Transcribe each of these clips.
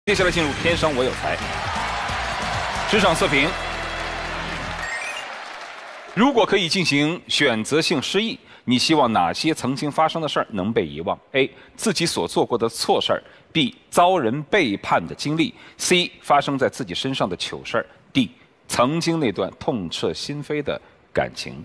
接下来进入天生我有才，职场测评。如果可以进行选择性失忆，你希望哪些曾经发生的事儿能被遗忘 ？A. 自己所做过的错事儿 ；B. 遭人背叛的经历 ；C. 发生在自己身上的糗事儿 ；D. 曾经那段痛彻心扉的感情。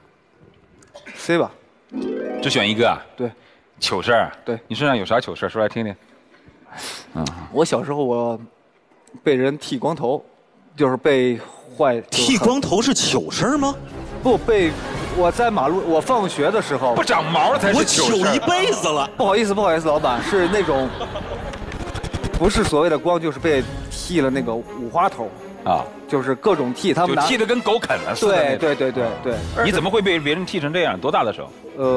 C 吧。 只选一个啊？ 对。 糗事儿？ 对。 你身上有啥糗事儿？说来听听。 我小时候我被人剃光头，就是被坏。 剃光头是糗事儿吗？ 不被，我在马路，我放学的时候不长毛才是糗事儿。 我糗一辈子了。 不好意思，老板，是那种不是所谓的光，就是被剃了那个五花头啊，就是各种剃，他们就剃得跟狗啃了似的。 对。 你怎么会被别人剃成这样？多大的时候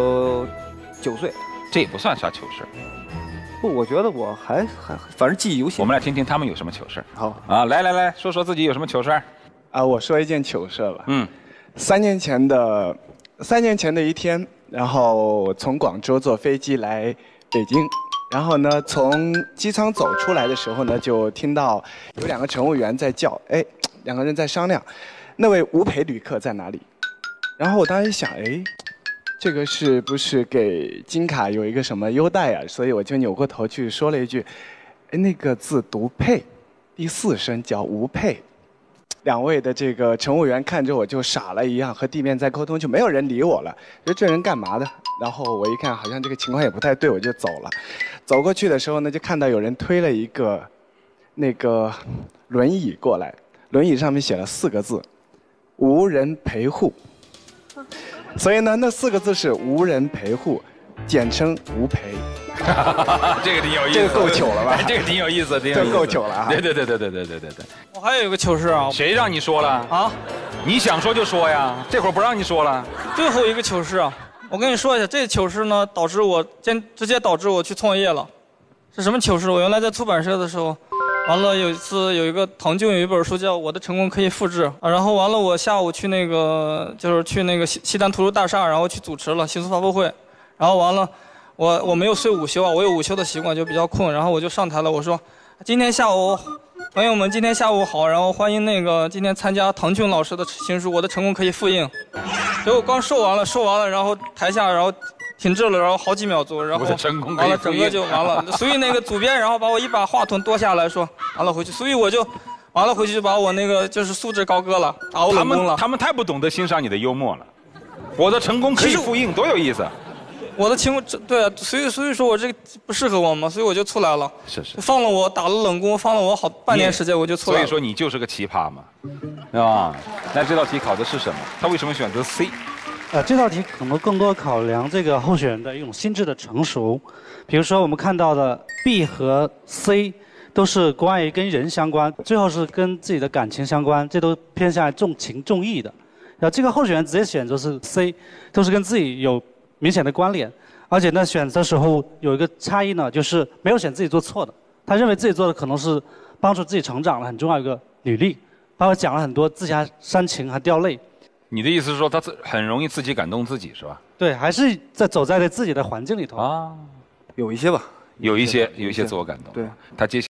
？9岁。 这也不算啥糗事。 不，我觉得我还反正记忆犹新。 我们来听听他们有什么糗事。 好啊，来，说说自己有什么糗事。 啊，我说一件糗事吧。 3 年前的一天，然后从广州坐飞机来北京，然后呢，从机舱走出来的时候呢，就听到有2个乘务员在叫，哎，2个人在商量，那位无陪旅客在哪里？然后我当时想，哎，这个是不是给金卡有一个什么优待啊？所以我就扭过头去说了一句，哎，那个字读配，第4声叫无配。2位的这个乘务员看着我就傻了一样，和地面在沟通，就没有人理我了。说这人干嘛的？然后我一看，好像这个情况也不太对，我就走了。走过去的时候呢，就看到有人推了一个那个轮椅过来，轮椅上面写了4个字：无人陪护。所以呢，那4个字是无人陪护，简称无陪。 这个挺有意思， 这个够糗了吧？ 这个挺有意思， 这够糗了啊！ 对。 我还有一个糗事啊！ 谁让你说了啊？你想说就说呀，这会儿不让你说了。 最后一个糗事啊，我跟你说一下，这糗事呢，直接导致我去创业了。是什么糗事？我原来在出版社的时候，完了有一次有一个唐骏有一本书叫《我的成功可以复制》啊，然后完了我下午去那个西单图书大厦，然后去主持了新书发布会，然后完了。我没有睡午休啊，我有午休的习惯，就比较困，然后我就上台了，我说，今天下午，朋友们，今天下午好，然后欢迎今天参加唐骏老师的新书《我的成功可以复印》，结果刚说完了，然后台下停滞了，然后好几秒钟，然后完了整个就完了，所以那个主编然后把我一把话筒夺下来说，完了回去，所以我就完了回去就把我那个就是素质高歌了，把我冷宫了。 他们太不懂得欣赏你的幽默了，我的成功可以复印，多有意思。 我的情况对啊，所以说我这个不适合我嘛，所以我就出来了。 是。 放了我，打了冷宫，放了我好半年时间，我就出来了。 所以说你就是个奇葩嘛，对吧？那这道题考的是什么？他为什么选择 C？ 这道题可能更多考量这个候选人的一种心智的成熟。比如说我们看到的 B 和 C 都是关于跟人相关，最后是跟自己的感情相关，这都偏向于重情重义的。然后这个候选人直接选择是 C， 都是跟自己有明显的关联，而且呢，选择时候有一个差异呢，就是没有选自己做错的，他认为自己做的可能是帮助自己成长了很重要一个履历，包括讲了很多自己还煽情还掉泪。 你的意思是说他很容易自己感动自己是吧？ 对，还是走在自己的环境里头啊， 有一些吧， 有一些自我感动。 对， 他接下来